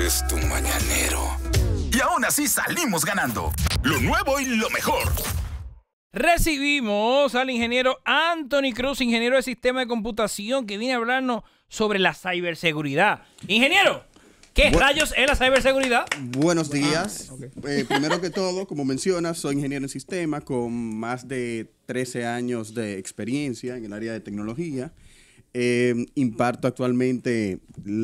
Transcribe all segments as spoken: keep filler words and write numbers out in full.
es tu mañanero. Y aún así salimos ganando. Lo nuevo y lo mejor. Recibimos al ingeniero Anthony Cruz, ingeniero de sistema de computación, que viene a hablarnos sobre la ciberseguridad. Ingeniero, ¿qué Bu rayos es la ciberseguridad? Buenos días. Ah, okay. eh, primero que todo, como mencionas, soy ingeniero en sistema con más de trece años de experiencia en el área de tecnología. Eh, imparto actualmente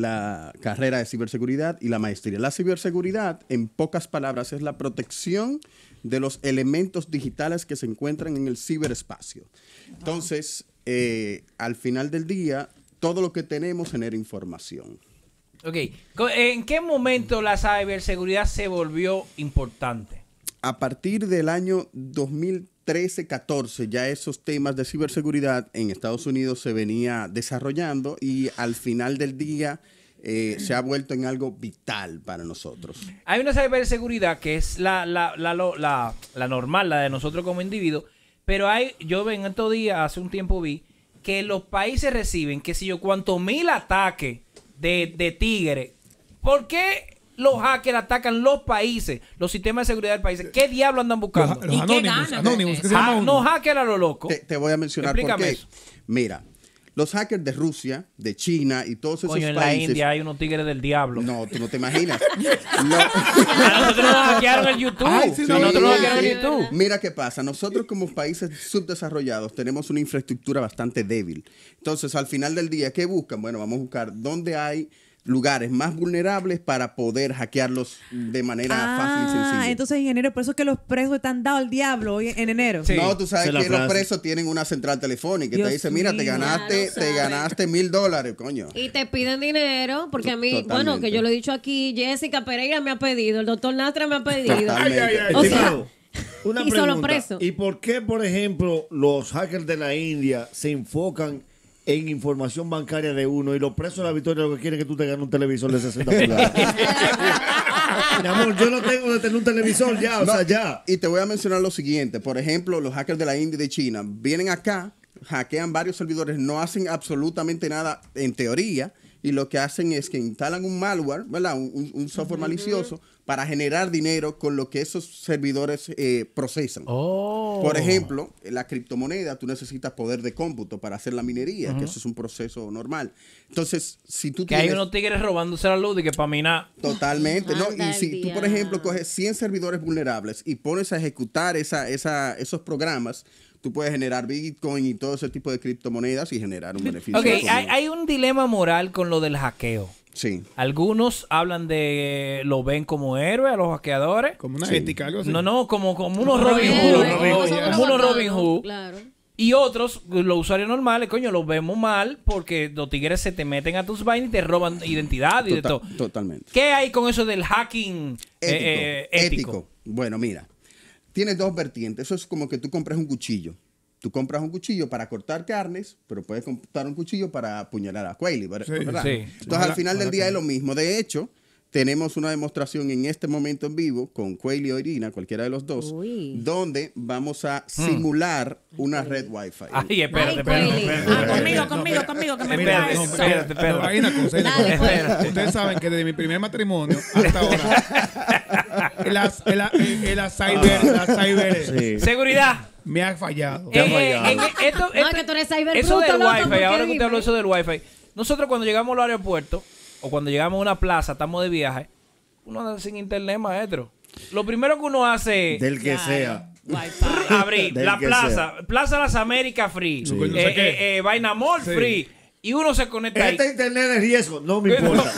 la carrera de ciberseguridad y la maestría. La ciberseguridad, en pocas palabras, es la protección de los elementos digitales que se encuentran en el ciberespacio. Entonces, eh, al final del día, todo lo que tenemos genera información. Ok. ¿En qué momento la ciberseguridad se volvió importante? A partir del año dos mil trece catorce, ya esos temas de ciberseguridad en Estados Unidos se venía desarrollando y al final del día eh, se ha vuelto en algo vital para nosotros. Hay una ciberseguridad que es la, la, la, la, la normal, la de nosotros como individuos, pero hay, yo en estos días, hace un tiempo vi, que los países reciben, qué sé yo, cuántos mil ataques de, de tigres. ¿Por qué los hackers atacan los países, los sistemas de seguridad del país? ¿Qué diablo andan buscando? Los, los anónimos, anónimos, ¿qué se llama uno? No, hackers a lo loco. Te, te voy a mencionar Explícame por qué. Eso. Mira, los hackers de Rusia, de China y todos esos Coño, en países... en la India hay unos tigres del diablo. No, tú no te imaginas. no. A nosotros nos hackearon el YouTube. Ay, sí, sí, nosotros nos hackearon el YouTube. Mira qué pasa. Nosotros como países subdesarrollados tenemos una infraestructura bastante débil. Entonces, al final del día, ¿qué buscan? Bueno, vamos a buscar dónde hay lugares más vulnerables para poder hackearlos de manera ah, fácil y sencilla. Ah, entonces, ingeniero, por eso es que los presos están dados al diablo hoy en enero. Sí. No, tú sabes que los presos tienen una central telefónica y Dios te dice, mira, te ganaste, te ganaste mil dólares, coño. Y te piden dinero, porque a mí, Totalmente. bueno, que yo lo he dicho aquí, Jessica Pereira me ha pedido, el doctor Nastra me ha pedido. ay, ay, ay, o sea, una y pregunta. solo preso. ¿Y por qué, por ejemplo, los hackers de la India se enfocan en información bancaria de uno y los presos de la Victoria lo que quieren es que tú te ganes un televisor de sesenta pulgadas? Mi amor, yo no tengo de tener un televisor ya, o no, sea, ya. Y te voy a mencionar lo siguiente. Por ejemplo, los hackers de la India y de China vienen acá, hackean varios servidores, no hacen absolutamente nada en teoría, y lo que hacen es que instalan un malware, ¿verdad? Un, un software uh-huh. malicioso para generar dinero con lo que esos servidores eh, procesan. Oh. Por ejemplo, la criptomoneda, tú necesitas poder de cómputo para hacer la minería, uh-huh. que eso es un proceso normal. Entonces, si tú que tienes... hay unos tigres robándose la luz y que para minar. Totalmente, ¿no? Y si tú, por ejemplo, coges cien servidores vulnerables y pones a ejecutar esa, esa, esos programas, tú puedes generar Bitcoin y todo ese tipo de criptomonedas y generar un beneficio. Ok, hay, hay un dilema moral con lo del hackeo. Sí. Algunos hablan de, lo ven como héroe a los hackeadores. Como una sí. ética, algo así. No, no, como, como unos Robin Hood. Como unos Robin Hood. Claro. Y otros, los usuarios normales, coño, los vemos mal porque los tigres se te meten a tus vainas y te roban identidad y Total, de todo. Totalmente. ¿Qué hay con eso del hacking ético, eh, ético? ético? Bueno, mira. Tiene dos vertientes. Eso es como que tú compras un cuchillo. Tú compras un cuchillo para cortar carnes, pero puedes comprar un cuchillo para apuñalar a Quayle, ¿verdad? Sí, sí. Entonces, al final del día es lo mismo. De hecho, tenemos una demostración en este momento en vivo con Quayle o Irina, cualquiera de los dos, Uy. donde vamos a simular mm. una red Wi-Fi. Ay, espérate, Ay, espérate. espérate. Ah, conmigo, conmigo, conmigo, que me espérate, no, espérate, espérate. espérate. Ustedes saben que desde mi primer matrimonio hasta ahora, la, la, la cyber, la cyber sí. seguridad me ha fallado. Eh, eh, en, esto, esto, no, que tú eres cyber eso bruto, del loco, Wi-Fi, ahora que dime. usted habló eso del Wi-Fi, nosotros cuando llegamos al aeropuerto o cuando llegamos a una plaza, estamos de viaje, uno anda sin internet, maestro. Lo primero que uno hace del que claro. sea Wi-Fi. abrir del la que plaza, sea. Plaza Las Américas free, sí. eh, eh, eh, Vaina Mall sí. free. Y uno se conecta este ahí. internet de riesgo, no me importa.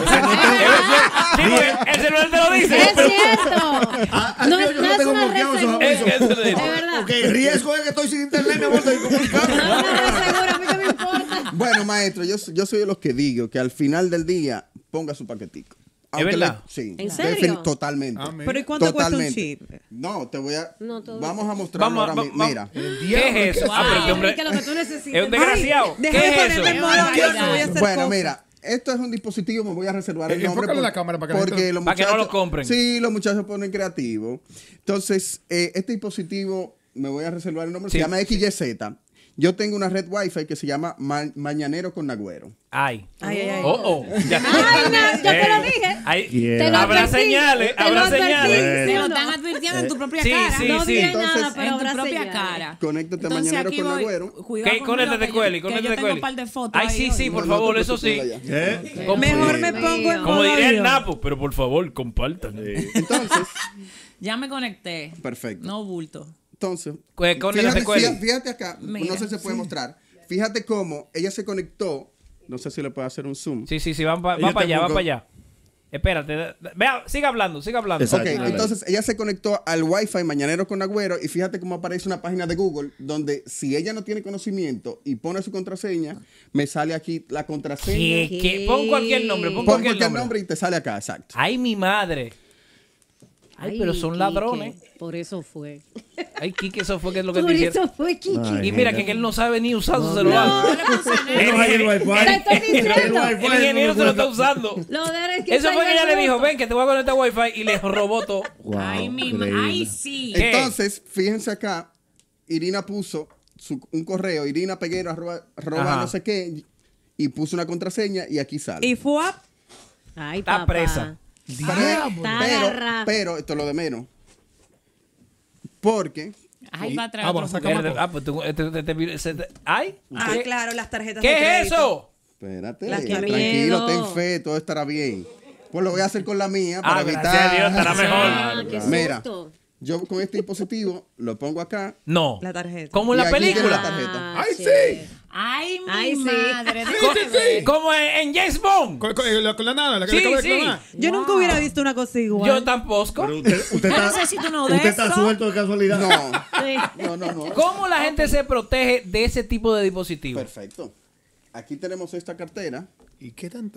El celular te lo dice. Es cierto. Ah, no, yo, es, yo no, no es tengo una bloqueado esos red avisos. Es, de verdad. Ok, el riesgo es que estoy sin internet, mi amor, estoy comunicando. No, no, no, seguro, a mí no me importa. Bueno, maestro, yo, yo soy de los que digo que al final del día ponga su paquetico. ¿Es verdad? Le, sí. ¿En serio? Totalmente. Ah, pero ¿y cuánto Totalmente. cuesta un chip? No, te voy a... No, todo vamos a mostrar vamos, ahora vamos, Mira. ¿Qué es eso? Wow, Ah, pero este hombre que lo que tú necesitas. es un desgraciado. Ay, ¿Qué es eso? ponerme en modo avión, no voy a hacer Bueno, cosas. mira. Esto es un dispositivo, me voy a reservar el Eh, nombre. enfócale por, la cámara para que la porque gente- los Para que no muchachos- lo compren. Sí, los muchachos ponen creativo. Entonces, eh, este dispositivo, me voy a reservar el nombre, Sí. se llama X Y Z. Yo tengo una red Wi-Fi que se llama Ma- Mañanero con Nagüero. Ay. Ay, ay, ay. Oh, oh. Ya. Ay, no, yo te lo Eh, dije. ay, Yeah. Te lo Habrá advertí, señales, te lo habrá advertí. señales. Te lo No. están advirtiendo en tu propia Sí, cara. sí, No sí. diré Entonces, nada, pero En tu habrá propia señales. cara. Conéctate Entonces Mañanero aquí con voy. Nagüero. Cuidado ¿Qué? conmigo, Conéctate, que Cueli, yo- conéctate, que yo tengo Cueli. un par de fotos Ay, ahí sí, hoy. sí, por No, no favor, te eso sí. preocupes, ya. ¿Eh? Como- Mejor Sí. me pongo en Como modo diría el avión. Napo, pero por favor, compartan. Entonces, Ya me conecté. perfecto. No bulto. Entonces, Pues, conéctate, fíjate, Cueli. fíjate, fíjate acá, Mira, no sé si se puede mostrar. Fíjate cómo ella se conectó, no sé si le puedo hacer un zoom. Sí, sí, sí, va, va, Ella para te allá, va buscó. para allá. Espérate, da- da- vea, siga hablando, siga hablando. Exacto. Ok, Dale. entonces ella se conectó al Wi-Fi Mañanero con Agüero y fíjate cómo aparece una página de Google donde si ella no tiene conocimiento y pone su contraseña, me sale aquí la contraseña. ¿Qué? ¿Qué? Pon cualquier nombre, pon, Pon cualquier, cualquier nombre. nombre y te sale acá, exacto. Ay, mi madre. Ay, pero son Quique, ladrones. Por eso fue. Ay, Kike, eso fue que es lo que Por te hicieron. eso fue, Kiki. Ay, Y mira que él no sabe ni usar su celular. Yo le puse Él no hay el Te Wi-Fi. estoy diciendo. El Wi-Fi El ingeniero no se lo está puede- usando. Lo de es que Eso fue salga que ella el le dijo, voto. ven que te voy a conectar a Wi-Fi y le robó todo. Wow, Ay, mi ma- increíble. Ay, sí. ¿Qué? Entonces, fíjense acá, Irina puso su- un correo, Irina Peguero, arroba, arroba Ajá. no sé qué, y puso una contraseña y aquí sale. Y fue up. Ay, Está papá. presa. Pero, Está pero, agarrada. pero, esto es lo de menos. Porque Ay, va a traer Ah, otro bueno, saca juguete. más Ah, pues tú, te- te- te- se te- ay. Ah, ¿Qué, claro, las tarjetas ¿Qué de es crédito. eso? Espérate, Las que tranquilo, miedo. ten fe, todo estará bien. Pues lo voy a hacer con la mía para Ah, evitar. gracias a Dios, estará mejor. Ah, qué Mira, susto. yo con este dispositivo lo pongo acá. No. La tarjeta. Como en Y la aquí tiene película. la tarjeta. Ah, ¡Ay, sí. sí! Ay, mi Ay, sí. madre. Sí, sí, sí. Como en, en James Bond. Con, con- la, con la nana, la que Sí, le acaba de sí. clonar. Yo nunca Wow. hubiera visto una cosa igual. Yo tampoco. Pero usted, usted Yo está, necesito uno de usted está esos. suelto de casualidad. No, Sí. no, no, no. ¿Cómo la gente se protege de ese tipo de dispositivos? Perfecto. Aquí tenemos esta cartera. ¿Y qué tanta?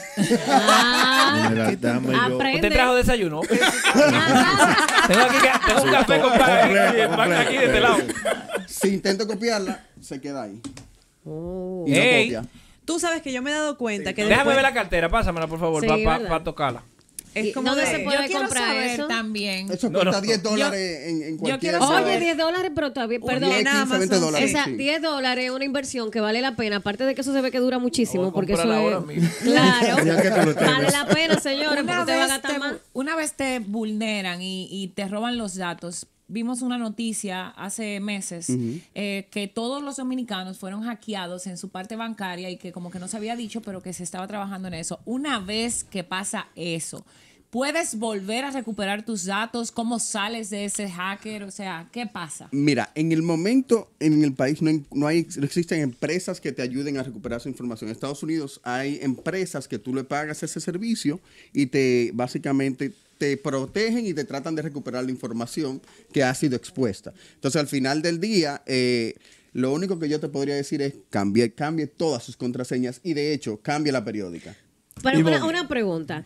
Ah, Mira, déjame yo- aprende. ¿Usted trajo desayuno? tengo, aquí, ca- tengo un café con pan aquí, completo, pan aquí de este completo. lado. Si intento copiarla, se queda ahí. Oh. Y no Ey. copia. Tú sabes que yo me he dado cuenta que Déjame después ver la cartera, pásamela por favor, Sí, para ¿verdad? tocarla. es como ¿Dónde de- se puede Yo quiero comprar saber eso? también. Eso No, cuesta no. diez dólares en, en cualquier quiero sitio. saber- Oye, diez dólares, pero todavía, perdón. diez, en quince, Amazon, veinte dólares. Esa sí. diez dólares es una inversión que vale la pena. Aparte de que eso se ve que dura muchísimo. Voy a Porque eso comprarla es. ahora mismo. Claro. Ya que tú lo tienes. Vale la pena, señores. Una Porque te va a vez, gastar te, más. una vez te vulneran y, y te roban los datos. Vimos una noticia hace meses eh, que todos los dominicanos fueron hackeados en su parte bancaria y que como que no se había dicho, pero que se estaba trabajando en eso. Una vez que pasa eso, ¿puedes volver a recuperar tus datos? ¿Cómo sales de ese hacker? O sea, ¿qué pasa? Mira, en el momento en el país no, hay- no, hay, no existen empresas que te ayuden a recuperar su información. En Estados Unidos hay empresas que tú le pagas ese servicio y te básicamente te protegen y te tratan de recuperar la información que ha sido expuesta. Entonces, al final del día, eh, lo único que yo te podría decir es cambie, cambie todas sus contraseñas y, de hecho, cambie la periódica. Pero Ivonne. una, una pregunta.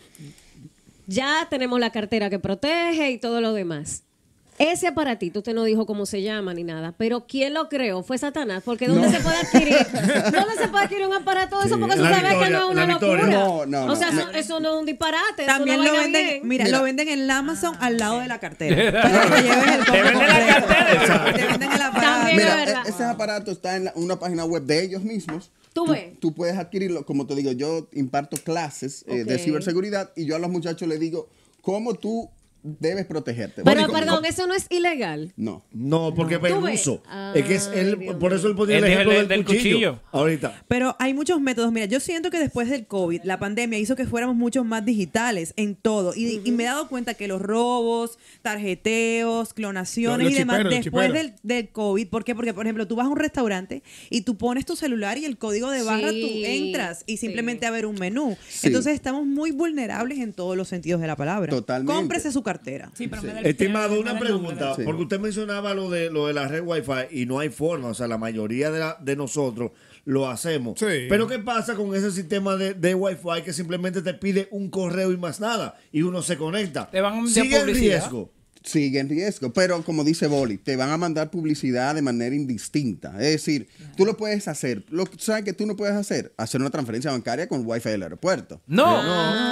Ya tenemos la cartera que protege y todo lo demás. Ese aparatito, usted no dijo cómo se llama ni nada, pero ¿quién lo creó? Fue Satanás, porque ¿dónde No. se puede adquirir? ¿Dónde se puede adquirir un aparato de eso? Sí, Porque eso la se ve que Victoria, no es una la Victoria. locura. No, no, no. O sea, eso, Me- eso no es un disparate. También eso no lo vaina venden, bien. mira, Mira. lo venden en Amazon al lado de la cartera. Para que te lleves el Te combo venden la completo. cartera. Te venden el aparato. También. es Mira, verdad. e- ese aparato está en la- una página web de ellos mismos. Tú ves. Tú puedes adquirirlo, como te digo, yo imparto clases eh, de Ok. ciberseguridad y yo a los muchachos les digo cómo tú debes protegerte. Pero Básico, perdón, no. eso no es ilegal. No. No, porque es Tú ves. peluso. Ay, Es que es el, Dios por eso él ponía Él el dijo ejemplo el del, del cuchillo. cuchillo. Ahorita. Pero hay muchos métodos. Mira, yo siento que después del COVID, la pandemia hizo que fuéramos muchos más digitales en todo. Y, y me he dado cuenta que los robos, tarjeteos, clonaciones Los- los y demás, chiperos, los después chiperos. del, del COVID, ¿por qué? Porque, por ejemplo, tú vas a un restaurante y tú pones tu celular y el código de barra, Sí, tú entras y simplemente sí. a ver un menú. Sí. Entonces estamos muy vulnerables en todos los sentidos de la palabra. Totalmente. Cómprese su cartera. Sí, pero me da el- Estimado, me da una el pregunta, nombre de- Sí. porque usted mencionaba lo de lo de la red Wi-Fi y no hay forma, o sea, la mayoría de, la- de nosotros lo hacemos. Sí. Pero ¿qué pasa con ese sistema de, de Wi-Fi que simplemente te pide un correo y más nada y uno se conecta? Te van a enviar Sigue en publicidad. riesgo. Sigue en riesgo, pero como dice Boli, te van a mandar publicidad de manera indistinta. Es decir, tú lo puedes hacer. Lo que sabes que tú no puedes hacer, hacer una transferencia bancaria con Wi-Fi del aeropuerto. No. Ay,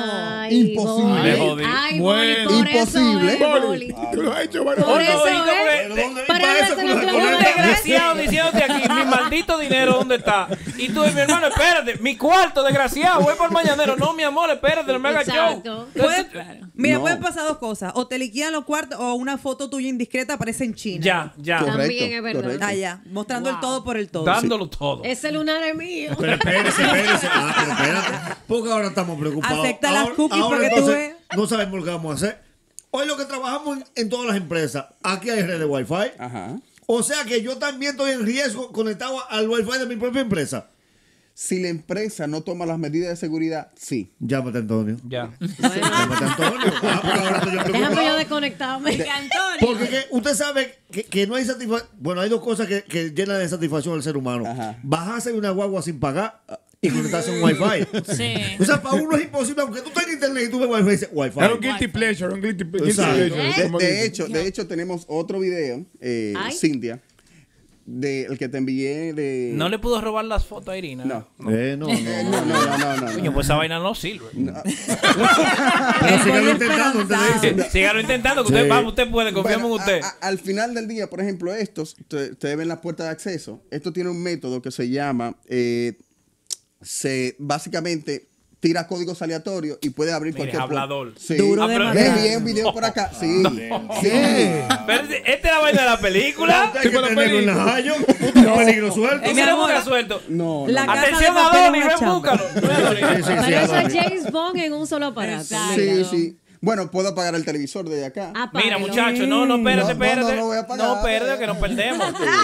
Ay, Imposible. Boli. Me jodí. Ay, Bueno. Boli, por Imposible. eso es, Boli. Tú lo has hecho varias Por veces. eso no, y como es. le- ¿Pero dónde? ¿Y Para para eso eso tú no lo te lo Un Bueno, reconoces? desgraciado diciéndote aquí, mi maldito dinero, ¿dónde está? Y tú, mi hermano, espérate, mi cuarto, desgraciado, voy por el mañanero. No, mi amor, espérate, no me hagas show. Exacto. Puede- Entonces, mira, No. pueden pasar dos cosas. O te liquidan los cuartos o una foto tuya indiscreta aparece en China. ya, ya. Correcto, También es verdad. correcto. Allá, mostrando el Wow. todo por el todo. Dándolo todo. Ese lunar es mío. Pero espérese, espérese. Ah, pero espérate. Porque ahora estamos preocupados. Acepta las Ahora- cookies ahora porque tú entonces ves. no sabemos lo que vamos a hacer. Hoy lo que trabajamos en, en todas las empresas, aquí hay red de Wi-Fi. Ajá. O sea que yo también estoy en riesgo conectado al Wi-Fi de mi propia empresa. Si la empresa no toma las medidas de seguridad, sí. Llámate, Antonio. Ya. Llámate, Antonio. Ah, porque ahora estoy yo Déjame yo preocupado. desconectarme. Que Antonio. Porque que usted sabe que, que no hay satisfacción. Bueno, hay dos cosas que, que llenan de satisfacción al ser humano. Ajá. Bajarse de una guagua sin pagar y conectarse a un Wi-Fi. Sí. O sea, para uno es imposible, aunque tú tengas internet y tú ves Wi-Fi, dices Wi-Fi. Era un guilty pleasure, un guilty, guilty Exacto. pleasure. De, como de dicen. hecho, de hecho, tenemos otro video, eh, Ay. Cintia, de el que te envié de. ¿No le pudo robar las fotos a Irina? No. Eh, no, Eh, no. no, no, no, no, no, Coño, no. pues esa vaina no sirve. Pero síganlo intentando, usted le dice. Sígalo intentando, que usted, Sí. vamos, usted puede, confiamos Bueno, en usted. a- a- al final del día, por ejemplo, estos, te- ustedes ven la puerta de acceso. Esto tiene un método que se llama, eh, se básicamente tira códigos aleatorios y puede abrir Mire, cualquier puerta. hablador. Sí. Duro Ah, de pero- matar. Ve bien video por acá. Sí. Sí. Pero esta es la vaina de la película. Usted hay que pero tenerlo en peligro. Najayo. Usted es peligro suelto. ¿Y mi si lo amor, busca suelto? No, La no. casa Atención, de papel es Adonis, una ven, chamba. búscalo. Ven, Adonis. Sí, sí, sí, Pero eso es Adonis. James Bond en un solo aparato. Exacto. Sí, Mira. sí. Bueno, puedo apagar el televisor desde acá. Apáguelo. Mira, muchachos, no, no, espérate, No, no, espérate. no lo voy a apagar. No, espérate, que nos perdemos.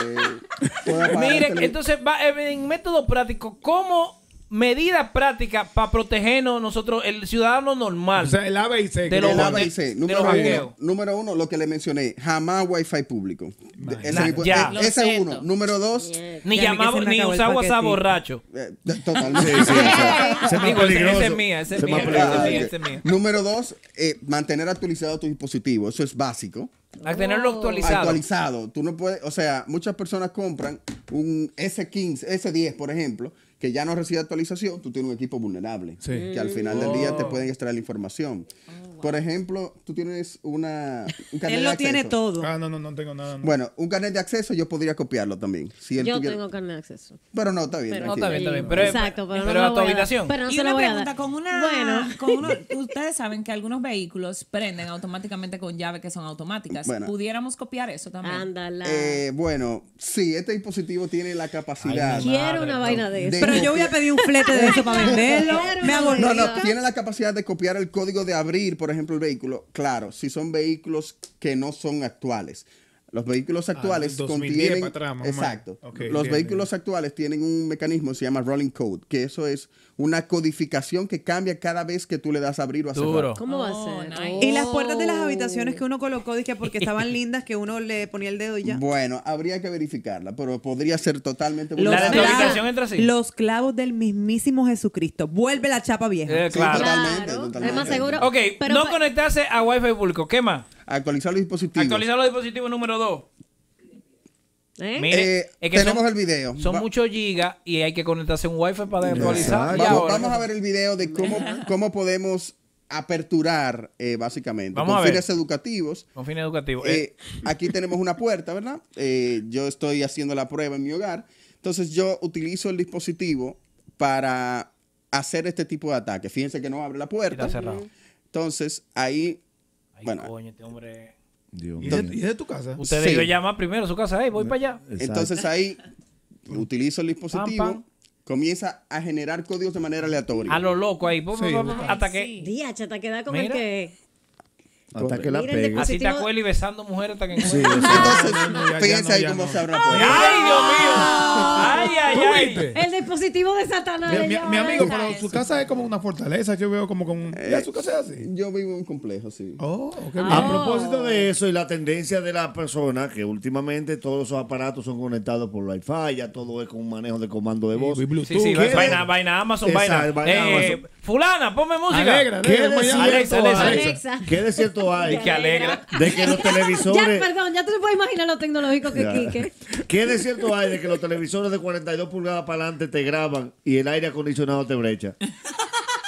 Eh, puedo apagar el Mire, televisor. entonces, va, eh, en método práctico, ¿cómo medidas prácticas para protegernos nosotros, el ciudadano normal? O sea, el A, B y C. De que los- El le A, llaman. B y C. de Número los uno, hackeos. número uno, lo que le mencioné, jamás Wi-Fi público. De- ese Na- tipo- ya. eh, Lo ese es siento. uno. Número dos, Bien. Ni Ya, ni que llamamos, se me ni acabó el usar WhatsApp paquetico. eh, borracho. de- totalmente. Sí, sí, ese- ese es más Digo, ese- peligroso. ese es mía, ese es Ese mía, más ese peligroso. es mía, ese es mía. Número dos, eh, mantener actualizado tu dispositivo. Eso es básico. A tenerlo actualizado. Actualizado. Tú no puedes, o sea, muchas personas compran un ese quince, ese diez, por ejemplo, que ya no recibe actualización. Tú tienes un equipo vulnerable. Sí. Que al final del día te Oh. pueden extraer la información. Por ejemplo, tú tienes una, un carnet Él de lo tiene acceso. todo. Ah, no, no, no tengo nada. no. Bueno, un carnet de acceso yo podría copiarlo también. Si él Yo tuviera- tengo carnet de acceso. Pero no, está bien. Pero- No, está bien, tranquilo. está bien. Pero, Exacto, pero, pero no a lo tu voy a dar. habitación. Pero no Y se lo una voy a pregunta, dar. con una, Bueno. con uno- ustedes saben que algunos vehículos prenden automáticamente con llaves que son automáticas. Bueno. ¿Pudiéramos copiar eso también? Ándala. Eh, bueno, sí, este dispositivo tiene la capacidad. Ay, Quiero madre, una no. vaina de De- eso. Pero yo voy a pedir un flete de eso para venderlo. Claro, Me hago No, no, Oiga. tiene la capacidad de copiar el código de abrir, por ejemplo, el vehículo. Claro, si son vehículos que no son actuales. Los vehículos actuales del dos mil diez contienen. para atrás, más o menos. Exacto. Ok, Los bien, vehículos actuales tienen un mecanismo que se llama rolling code, que eso es una codificación que cambia cada vez que tú le das a abrir o a cerrar. Duro. ¿Cómo va Oh, a ser? nice. Y las puertas de las Oh. habitaciones que uno colocó, dije, porque estaban lindas, que uno le ponía el dedo y ya. Bueno, habría que verificarla, pero podría ser totalmente Los, La de tu vulnerable. clavos- habitación entra así. los clavos del mismísimo Jesucristo. Vuelve la chapa vieja. Eh, Sí, claro. totalmente, Claro, totalmente. es más seguro. Ok, Pero no pa- conectarse a Wi-Fi público. ¿Qué más? Actualizar los dispositivos. Actualizar los dispositivos número dos. ¿Eh? Mire, Eh, es que tenemos son, el video. son Va- muchos gigas y hay que conectarse a un Wi-Fi para actualizar. Exacto. Y Vamos, ahora- vamos a ver el video de cómo, cómo podemos aperturar, eh, básicamente, Vamos con a ver. fines educativos. Con fines educativos. Eh, Eh, aquí tenemos una puerta, ¿verdad? Eh, yo estoy haciendo la prueba en mi hogar. Entonces yo utilizo el dispositivo para hacer este tipo de ataque. Fíjense que no abre la puerta. está cerrado. Entonces ahí, Ay, bueno, coño, este hombre. Dios ¿Y mío. de, y de tu casa? Usted Sí. debe llamar primero a su casa. Hey, voy para allá. Exacto. entonces ahí utilizo el dispositivo, Pam, pam. comienza a generar códigos de manera aleatoria. A lo loco ahí. Pum, Sí. pum, pum, pum, hasta que. Sí. Día, chata, queda con el Mira. que. Hasta que la Mira el pegue. Así te Positivo- acuerdas y besando mujeres hasta que. Sí, Entonces, No, no, ya, ya fíjense no, ahí ya cómo no. se abre la puerta. ¡Ay, Dios mío! ¡Ay, ay, ¿Tú ay! viste? El dispositivo de Satanás. Mi, le mi- llaman mi a amigo, eso. pero su casa es como una fortaleza. Yo veo como con. ¿Ya su casa es así? Yo vivo en un complejo, sí. Oh, qué bien. A propósito de eso y la tendencia de la persona, que últimamente todos esos aparatos son conectados por Wi-Fi, ya todo es con un manejo de comando de voz. Y Bluetooth. Sí, sí, ¿Qué? vaina, vaina Amazon, Exacto, vaina. vaina Eh, Amazon. fulana, ponme música. Alegra, ¿Qué alegra, de ¿cómo llama? Alexa, cierto Alexa. hay? Alexa. ¿Qué de cierto hay? Que alegra. De que los Ya, televisores. perdón, ya tú te puedes imaginar lo tecnológico que Ya. Quique. ¿Qué de cierto hay de que los televisores de cuarenta y dos pulgadas para adelante te graban y el aire acondicionado te brecha?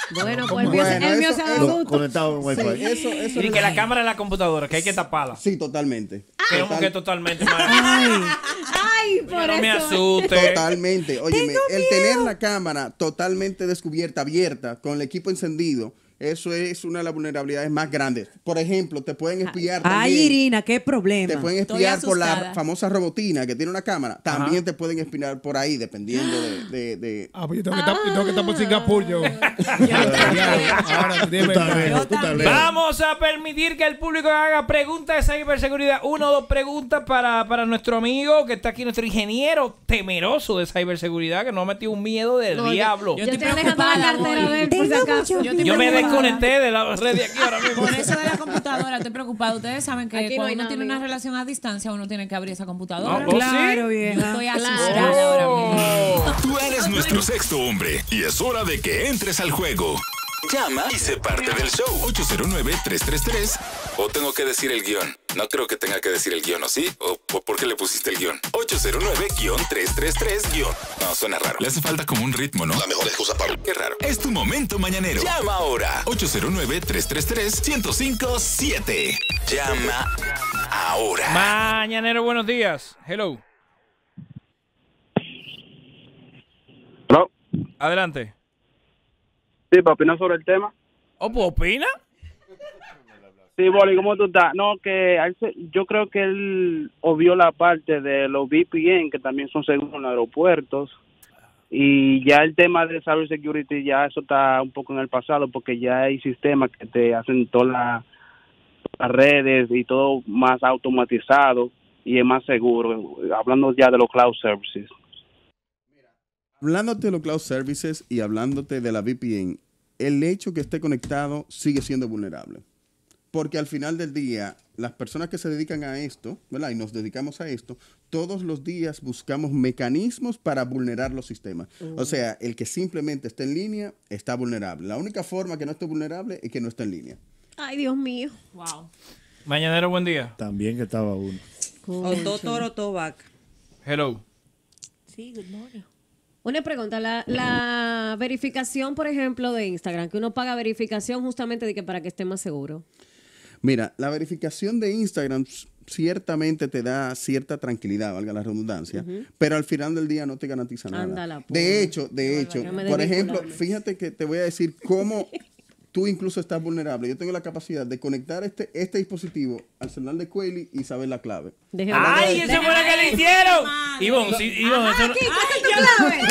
Bueno, pues el mío, se- Bueno, el mío eso- se da eso- gusto. Conectado en Wi-Fi. Sí, eso, eso Y es que la lo- cámara de la computadora, que hay que taparla. Sí, totalmente. Que como Total- que totalmente. madre. Ay, Ay, por No me eso. asuste. Totalmente. Óyeme, el tener la cámara totalmente descubierta, abierta, con el equipo encendido, eso es una de las vulnerabilidades más grandes. Por ejemplo, te pueden espiar ay, también. Irina, qué problema. Te pueden Estoy espiar por la asustada. famosa robotina que tiene una cámara. También te pueden espiar por ahí, dependiendo de... de- de- Ah, pues yo tengo que estar, yo tengo que estar por Singapur, yo. Ahora, Tú estás lejos, tú estás lejos. Vamos a permitir que el público haga preguntas de ciberseguridad. Una o dos preguntas para, para nuestro amigo que está aquí, nuestro ingeniero temeroso de ciberseguridad, que nos ha metido un miedo del No, yo- diablo. Yo, Yo te estoy estoy alejando la preocupada, cartera de él, por si Tengo acaso. mucho Yo estoy Yo me preocupada. desconecté de la red de aquí ahora mismo. Por eso de la computadora estoy preocupada. Ustedes saben que Aquí no cuando hay uno nada, tiene amigo. una relación a distancia, uno tiene que abrir esa computadora. No, ¿vos Claro, sí? Yo vieja. estoy Claro. asustada ahora mismo. Tú eres nuestro sexto hombre y es hora de que entres al juego. Llama y sé parte del show. ocho cero nueve, tres tres tres. O tengo que decir el guión. No creo que tenga que decir el guión, ¿o sí? ¿O po- por qué le pusiste el guión? ocho cero nueve, tres tres tres, guión. No, suena raro. Le hace falta como un ritmo, ¿no? La mejor excusa para... Qué raro. Es tu momento mañanero. Llama ahora. ocho cero nueve, tres tres tres, uno cero cinco siete. Llama ahora. Mañanero, buenos días. Hello. ¿No? Adelante. Sí, para opinar sobre el tema. ¿O pues opina? Sí, Boli, ¿cómo tú estás? No, que a él se- yo creo que él obvió la parte de los V P N, que también son seguros en los aeropuertos. Y ya el tema de cybersecurity, ya eso está un poco en el pasado, porque ya hay sistemas que te hacen todas la- las redes y todo más automatizado y es más seguro. Hablando ya de los cloud services. Hablándote de los cloud services y hablándote de la V P N, el hecho que esté conectado sigue siendo vulnerable. Porque al final del día, las personas que se dedican a esto, ¿verdad? Y nos dedicamos a esto, todos los días buscamos mecanismos para vulnerar los sistemas. O sea, el que simplemente esté en línea está vulnerable. La única forma que no esté vulnerable es que no esté en línea. Ay, Dios mío. Wow. Mañanero, buen día. También que estaba uno. O todo toro, todo vaca. Hello. Sí, good morning. Una pregunta, la, la verificación, por ejemplo, de Instagram, que uno paga verificación justamente de que para que esté más seguro. Mira, la verificación de Instagram ciertamente te da cierta tranquilidad, valga la redundancia, pero al final del día no te garantiza nada. Ándala, de pobre. hecho, de hecho, Déjame por ejemplo, desvincularme. fíjate que te voy a decir cómo tú incluso estás vulnerable. Yo tengo la capacidad de conectar este, este dispositivo al celular de Quayle y saber la clave. Déjeme ¡Ay, ver. esa fue la que le hicieron! Ivonne, sí, Ivonne, eso no- Aquí, ¿cuál es tu clave?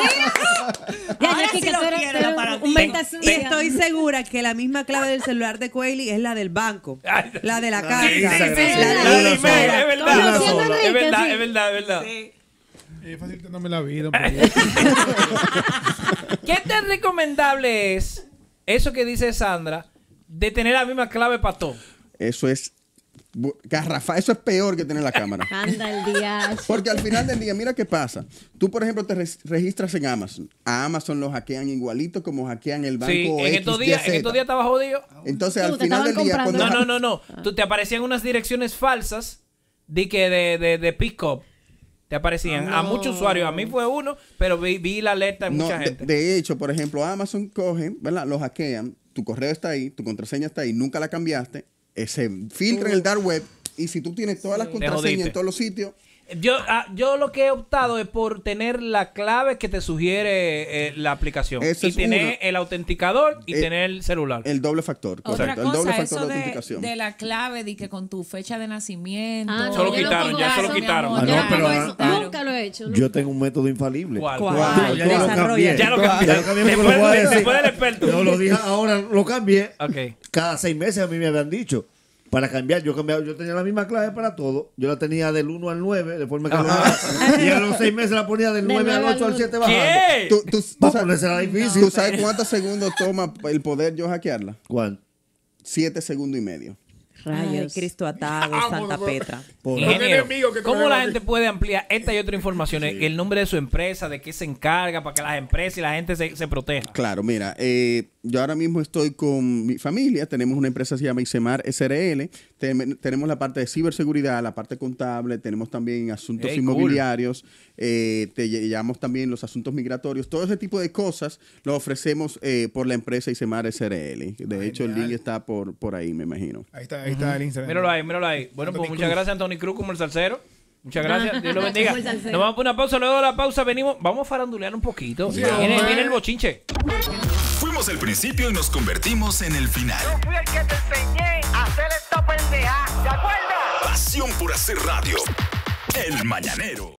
Mira. Ya, Ahora Jackie, sí que lo tú eres- quiero, tú eres para un ti. venta Y sucia. estoy segura que la misma clave del celular de Quayle es la del banco. Ay. La de la casa. Sí, sí, sí, La sí, de la la de emisora. email, es verdad. Conociendo a Es Enrique, verdad, sí. es verdad, es verdad. Es facilitándome la vida. un poquito. ¿Qué tan recomendable es eso que dice Sandra de tener la misma clave para todo? Eso es bu- garrafa, eso es peor que tener la cámara. Anda el día. Porque al final del día, mira qué pasa. Tú, por ejemplo, te res- registras en Amazon. A Amazon lo hackean igualito como hackean el banco Sí, en X, estos Y, días, en Z. estos días estaba jodido. Entonces, Tú, al te final estaban del día, comprando. cuando... No, no, no, no. Tú te aparecían unas direcciones falsas de que de, de, de pick-up. Te aparecían a muchos usuarios. A mí fue uno, pero vi, vi la alerta de No, mucha de, gente. de hecho, por ejemplo, Amazon cogen, ¿verdad? Lo hackean, tu correo está ahí, tu contraseña está ahí, nunca la cambiaste, eh, se filtra en el dark web y si tú tienes todas las contraseñas jodiste. en todos los sitios, Yo, ah, yo lo que he optado es por tener la clave que te sugiere eh, la aplicación. Esa y es tener una. el autenticador y Eh, tener el celular. el doble factor, Otra correcto, el doble cosa, factor eso de de, autenticación. de la clave, de que con tu fecha de nacimiento. Ah, no, Solo yo no quitaron, pongo ya eso, solo mi quitaron. amor, Ah, yo no, no pero pongo ah, eso. ah, Nunca lo he hecho. ¿no? Yo tengo un método infalible. ¿Cuál? ¿Cuál? Ya, ya lo Desarrolla. cambié. Ya lo cambié. Ya lo cambié porque lo voy a Después, decir. después del experto. Yo lo dije ahora, lo cambié. Ok. Cada seis meses a mí me habían dicho. Para cambiar, yo cambiaba, yo tenía la misma clave para todo. Yo la tenía del uno al nueve, de forma que lo, y a los seis meses la ponía del Del nueve al nueve ocho al al siete bajando. ¿Qué? ¿Tú, tú- tú Para sabes, ponérsela difícil. ¿Tú sabes cuántos segundos toma el poder yo hackearla? ¿Cuál? Siete segundos y medio. Ay, Rayos. Cristo Atago, Ah, Santa bueno, Petra. Por- Ingeniero, enemigo que ¿cómo trae la la- gente puede ampliar esta y otra información? El nombre de su empresa, de qué se encarga, para que las empresas y la gente se, se proteja. Claro, mira, eh, yo ahora mismo estoy con mi familia, tenemos una empresa que se llama Isemar S R L, Ten- tenemos la parte de ciberseguridad, la parte contable, tenemos también asuntos Hey, inmobiliarios, eh, te ll- llevamos también los asuntos migratorios, todo ese tipo de cosas lo ofrecemos eh, por la empresa Isemar S R L. De hecho, el link está por, por ahí, me imagino. Ahí está, ahí está el Instagram. Míralo ahí, míralo ahí. Bueno, pues Anthony muchas Cruz. gracias, Anthony Cruz, como el salsero. Muchas gracias, Dios lo bendiga. Como el salsero. Nos vamos por una pausa, luego de la pausa venimos, vamos a farandulear un poquito. Sí, viene, hombre. viene el bochinche. Fuimos el principio y nos convertimos en el final. Yo fui el que te enseñé a hacer esta pendeja, ¿te acuerdas? Pasión por hacer radio. El Mañanero.